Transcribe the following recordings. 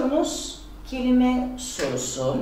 Konumuz kelime sorusu.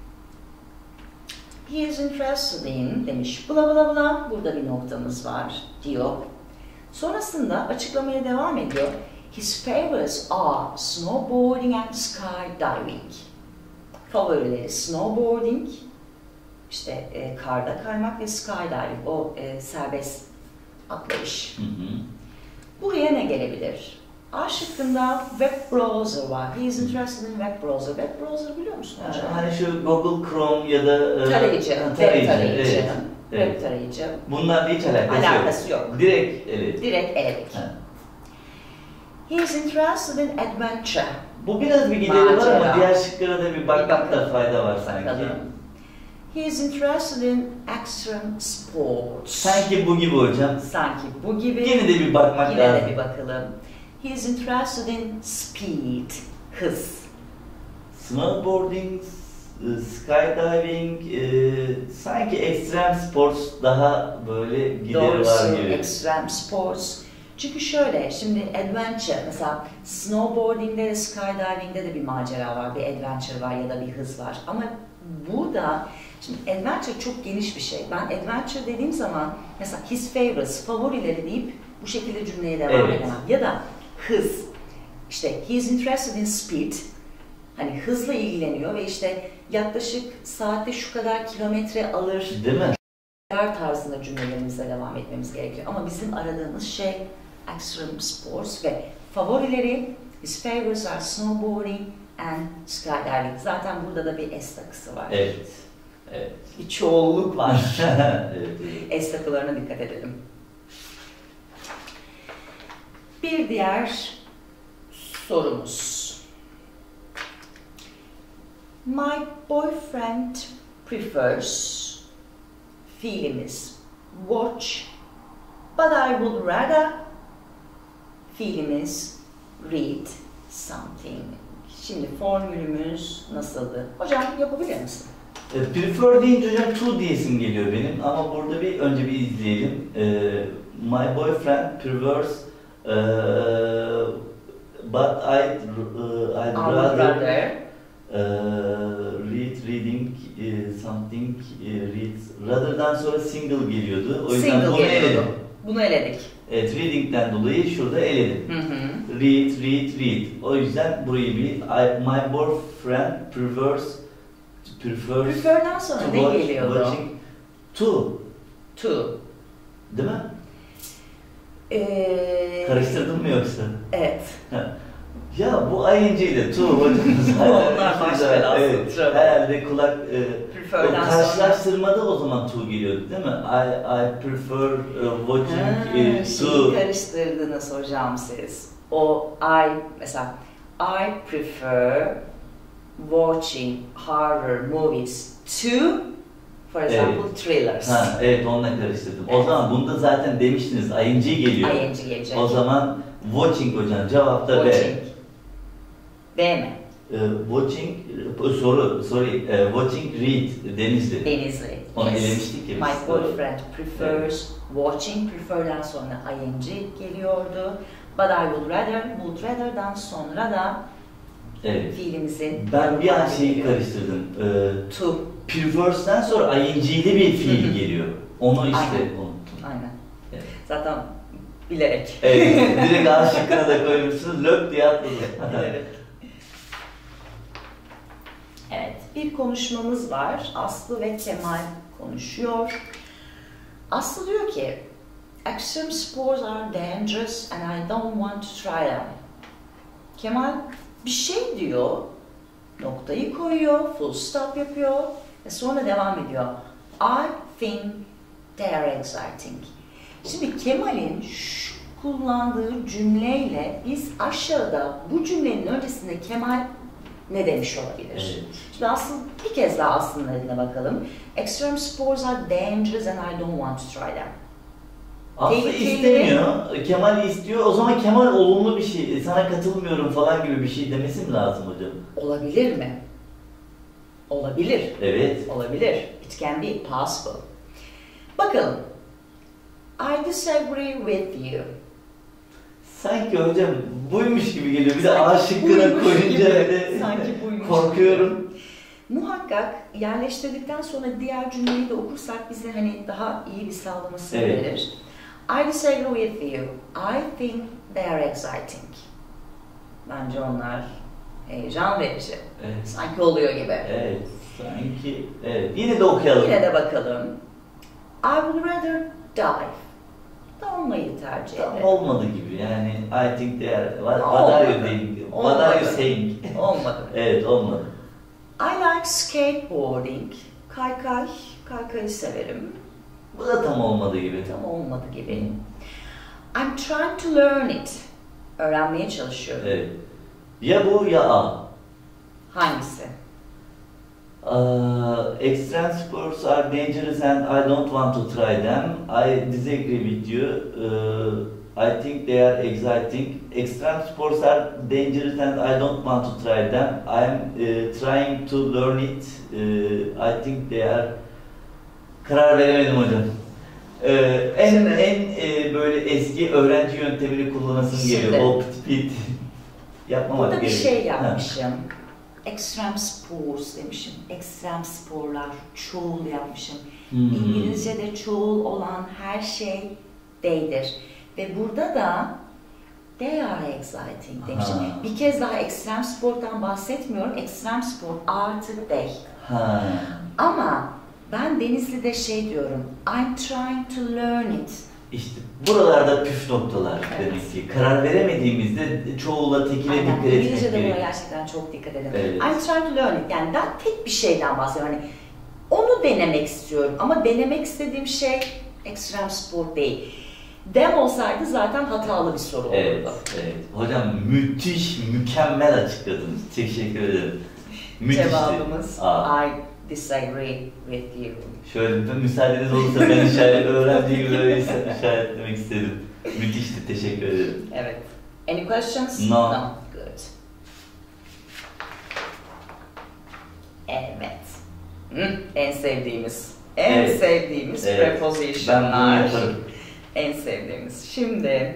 He is interested in demiş. Bla bla bla. Burada bir noktamız var diyor. Sonrasında açıklamaya devam ediyor. His favorites are snowboarding and skydiving. Favorileri snowboarding, işte karda kaymak ve skydiving, o serbest atlayış. Buraya ne gelebilir? A şıkkında web browser var. He is interested in web browser. Web browser biliyor musun hocam? Hani şu Google Chrome ya da tarayıcı. Evet. Web tarayıcı. Bunlarla hiç alakası yok. Direkt eledik. Direkt eledik. He is interested in adventure. Bu biraz bir gideri var ama diğer şıklara da bir bakmakta fayda var sanki. He is interested in extreme sports. Sanki bu gibi hocam. Sanki bu gibi. Yine de bir bakmak lazım. Yine de bir bakalım. He is interested in speed. Hız. Snowboarding, skydiving, sanki extreme sports daha böyle gideri var gibi. Extreme sports. Çünkü şöyle, şimdi adventure, mesela snowboarding'de de skydiving'de de bir macera var, bir adventure var ya da bir hız var. Ama burada, şimdi adventure çok geniş bir şey. Ben adventure dediğim zaman, mesela his favorites, favorileri deyip bu şekilde cümleye devam edemem. Ya da hız, işte he is interested in speed, hani hızla ilgileniyor ve işte yaklaşık saatte şu kadar kilometre alır. Değil mi? Tarzında cümlelerimize devam etmemiz gerekiyor. Ama bizim aradığımız şey extreme sports ve favorileri, his favorites are snowboarding and skydiving. Zaten burada da bir S takısı var. Evet. Evet. Bir çoğulluk var. Evet. S takılarına dikkat edelim. Bir diğer sorumuz. My boyfriend prefers fiilimiz watch, but I would rather fiilimiz read something. Şimdi formülümüz nasıldı? Hocam yapabilir misin? Prefer deyince hocam to diyesim geliyor benim ama burada önce bir izleyelim. My boyfriend prefers but I'd rather reading something reads rather'dan sonra single geliyordu. O yüzden bunu eledim. Bunu eledik. Evet, reading'den dolayı şurada eledim. Read. O yüzden burayı my boyfriend prefers Prefer'den sonra ne geliyordu? To. Değil mi? Karıştırdın mı yoksa? Evet. Ya bu ING ile to hocam onlar başka belası. Evet, herhalde kulak karşılaştırmada o zaman to geliyordu değil mi? I prefer watching to. Karıştırdınız hocam siz. O mesela I prefer watching horror movies to, for example, thrillers. Evet, onunla karıştırdım. Evet. O zaman bunda zaten demiştiniz ING geliyor. ING gelecek. O zaman watching hocam cevapta B. B mi? Watching read Denizli. Onu elemiştik ya. My boyfriend prefers watching, prefer'den sonra ING geliyordu. But I would rather'dan sonra da fiilimizin... Ben bir an şeyi karıştırdım. To. Prefers'den sonra ING'li bir fiil geliyor. Onu unuttum. Aynen. Evet. Zaten bilerek. Evet, direkt A şıkkına da koymuşsunuz, lök diye atladım. Evet. Evet, bir konuşmamız var. Aslı ve Kemal konuşuyor. Aslı diyor ki, extreme sports are dangerous and I don't want to try them. Kemal bir şey diyor, noktayı koyuyor, full stop yapıyor ve sonra devam ediyor. I think they are exciting. Şimdi Kemal'in şu kullandığı cümleyle biz aşağıda bu cümlenin öncesinde Kemal ne demiş olabilir? Evet. Şimdi aslında bir kez daha aslında dediğine bakalım. Extreme sports are dangerous and I don't want to try them. Aslı istemiyor, Kemal istiyor. O zaman Kemal olumlu bir şey, sana katılmıyorum falan gibi bir şey demesi mi lazım hocam? Olabilir mi? Olabilir. Evet. Olabilir. It can be possible. Bakalım. I disagree with you. Sanki hocam buymuş gibi geliyor. Bir de A şıkkına koyunca sanki buymuş korkuyorum. Gibi. Muhakkak yerleştirdikten sonra diğer cümleyi de okursak bize hani daha iyi bir sağlamasını verir. I disagree with you. I think they are exciting. Bence onlar heyecan verici. Evet. Sanki oluyor gibi. Evet, sanki. Evet. Yine de okuyalım. Yine de bakalım. I would rather dive. Dalmayı tercih ederim. Olmadı gibi yani. I think they are. What are you doing? What are you saying? Olmadı. Evet, olmadı. I like skateboarding. Kaykayı severim. Bu da tam olmadı gibi. Tam olmadı gibi. I'm trying to learn it. Öğrenmeye çalışıyorum. Evet. Ya bu ya A. Hangisi? Extreme sports are dangerous and I don't want to try them. I disagree with you. I think they are exciting. Extreme sports are dangerous and I don't want to try them. I'm trying to learn it. I think they are... Karar veremedim hocam. En böyle eski öğrenci yöntemini kullanasım geliyor. O pit yapmamak burada gerekiyor. Burada bir şey yapmışım. Extreme sports demişim. Extreme sporlar, çoğul yapmışım. İngilizce'de çoğul olan her şey they'dir. Ve burada da they are exciting demişim. Bir kez daha extreme sporttan bahsetmiyorum. Extreme sport artı they. Ama ben Denizli'de şey diyorum. I'm trying to learn it. İşte buralarda püf noktalar demek ki. Karar veremediğimizde çoğula tekile dikkat etmek gerekiyor. İngilizce'de buna gerçekten çok dikkat edelim. Evet. I'm trying to learn it. Yani ben tek bir şeyden bahsediyorum. Hani onu denemek istiyorum. Ama denemek istediğim şey extreme sport değil. Dem olsaydı zaten hatalı bir soru olurdu. Evet, evet. Hocam müthiş, mükemmel açıkladınız. Teşekkür ederim. Müthişti. Cevabımız I disagree with you. Şöyle müsaadeniz olursa ben öğrenci gibi öyle işaretlemek istedim. Müthişti, teşekkür ederim. Evet. Any questions? No. Good. Evet. En sevdiğimiz. Sevdiğimiz prepositionlar. Ben bunu yaparım. En sevdiğimiz. Şimdi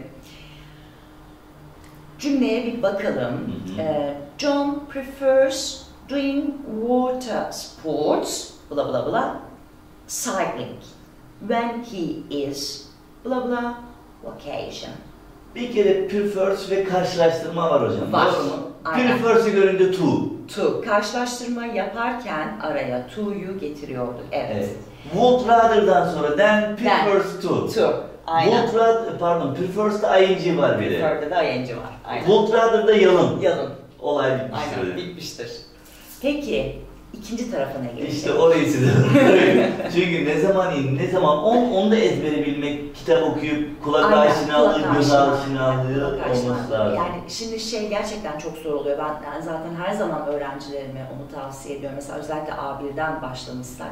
cümleye bir bakalım. John prefers doing water sports, blah blah blah, cycling, when he is, blah blah, vacation. Bir kere prefers ve karşılaştırma var hocam. Var. Doğru mu? Prefers'ı görünce to. Karşılaştırma yaparken araya to'yu getiriyorduk. Evet. Would rather'dan sonra then prefers to. Aynen. Prefers da ing var bir de. Prefer'da da ing var. Aynen. Would rather da yalın. Olay bitmiştir. Aynen, bitmiştir. Peki, ikinci tarafına geçelim. İşte orayı size çünkü ne zaman onu da ezbere bilmek, kitap okuyup kulak aşinalığı, göz aşinalığı olması lazım. Yani şimdi gerçekten çok zor oluyor. Ben zaten her zaman öğrencilerime onu tavsiye ediyorum. Mesela özellikle A1'den başlamışsak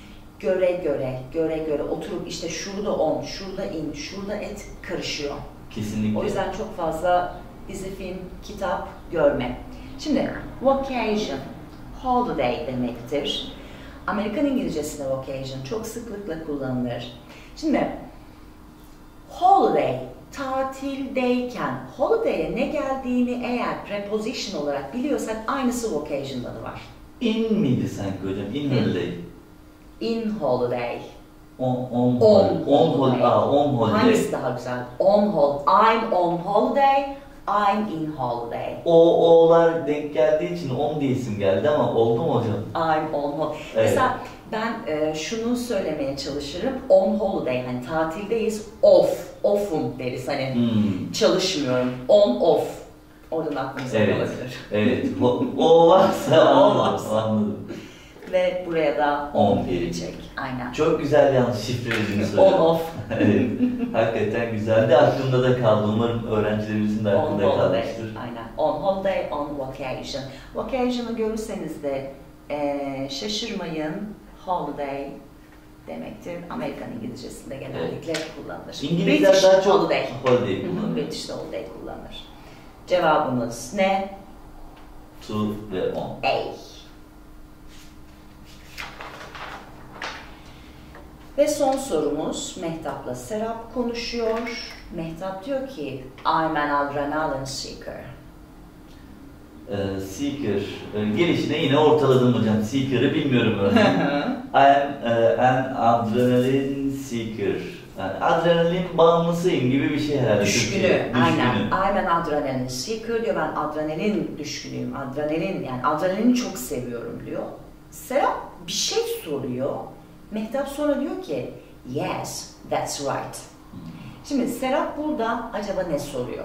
göre oturup işte şurada on, şurada in, şurada et karışıyor. Kesinlikle. O yüzden çok fazla dizi, film, kitap görme. Şimdi vacation, holiday demektir. Amerikan İngilizcesinde vacation çok sıklıkla kullanılır. Şimdi holiday, tatildeyken holiday'e ne geldiğini eğer preposition olarak biliyorsak aynısı vacation'da da var. In miydi sanki hocam? In holiday. In holiday. On holiday. Hangisi daha güzel? I'm on holiday. I'm in holiday. O'lar denk geldiği için on diye isim geldi ama oldu mu hocam? I'm on holiday. Evet. Mesela ben şunu söylemeye çalışırım. On holiday, hani tatildeyiz. Off'um deriz. Hani çalışmıyorum. On, off. Oradan aklımıza olabilir. Evet. O varsa anladım. Ve buraya da on gelecek. Aynen. Çok güzel yalnız şifrelediğiniz hocam. On, off. Evet. Hakikaten güzeldi. Aklımda da kaldı. Umarım öğrencilerimizin de aklında kalmıştır. Aynen. On holiday, on vacation. Vacation'ı görürseniz de şaşırmayın. Holiday demektir. Amerikan İngilizcesinde genellikle kullanılır. İngilizler daha çok holiday kullanır. British'te holiday kullanılır. Cevabımız ne? To ve on. A. Ve son sorumuz, Mehtap'la Serap konuşuyor. Mehtap diyor ki, I'm an adrenaline seeker. Seeker. Gelişine yine ortaladım hocam. Seeker'ı bilmiyorum örneğin. I am an adrenaline seeker. Yani adrenalin bağımlısıyım gibi bir şey herhalde. Düşkünü, aynen. I'm an adrenaline seeker diyor. Ben adrenalin düşkünüyüm. Adrenalin, yani adrenalini çok seviyorum diyor. Serap bir şey soruyor. Mehtap sonra diyor ki, yes, that's right. Şimdi Serap burada acaba ne soruyor?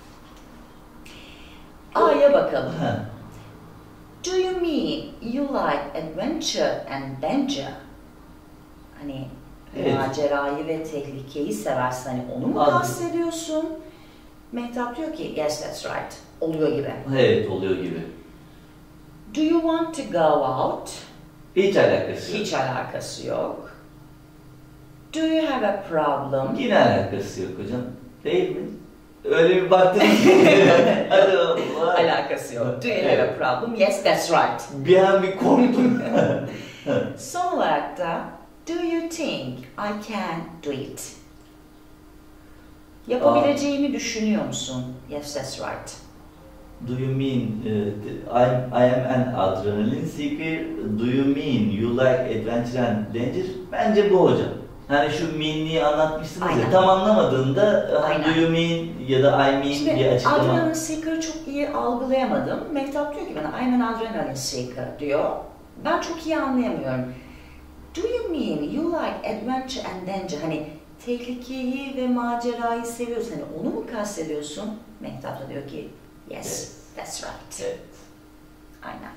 A'ya bakalım. Do you mean you like adventure and danger? Hani evet, macerayı ve tehlikeyi seversen hani onu mu kastediyorsun? Mehtap diyor ki yes that's right. Oluyor gibi. Evet, oluyor gibi. Do you want to go out? Hiç alakası yok. Hiç alakası yok. Do you have a problem? Yine alakası yok hocam. Değil mi? Öyle bir baktınız. Alakası yok. Do you have a problem? Yes, that's right. Bir an bir korktum. Son olarak da do you think I can do it? Yapabileceğimi düşünüyor musun? Yes, that's right. Do you mean I am an adrenaline seeker? Do you mean you like adventure and danger? Bence bu hocam. Hani şu mean'liği anlatmışsınız ya, tam anlamadığında do you mean ya da I mean şimdi, diye açıklama. Adrenaline seeker'ı çok iyi algılayamadım. Mehtap diyor ki bana I'm an adrenaline seeker diyor. Ben çok iyi anlayamıyorum. Do you mean you like adventure and danger? Hani tehlikeyi ve macerayı seviyorsun. Hani onu mu kastediyorsun? Mehtap da diyor ki yes, that's right. Evet. Aynen.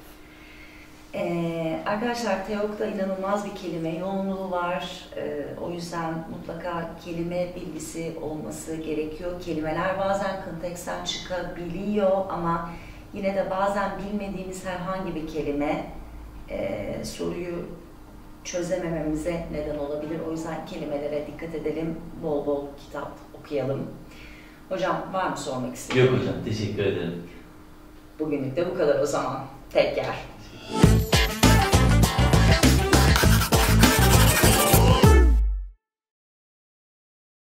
Arkadaşlar TEOG'da inanılmaz bir kelime yoğunluğu var. O yüzden mutlaka kelime bilgisi olması gerekiyor. Kelimeler bazen konteksten çıkabiliyor ama yine de bazen bilmediğimiz herhangi bir kelime soruyu çözemememize neden olabilir. O yüzden kelimelere dikkat edelim. Bol bol kitap okuyalım. Hocam var mı sormak istediğin? Yok hocam, teşekkür ederim. Bugünlük de bu kadar o zaman. Take care.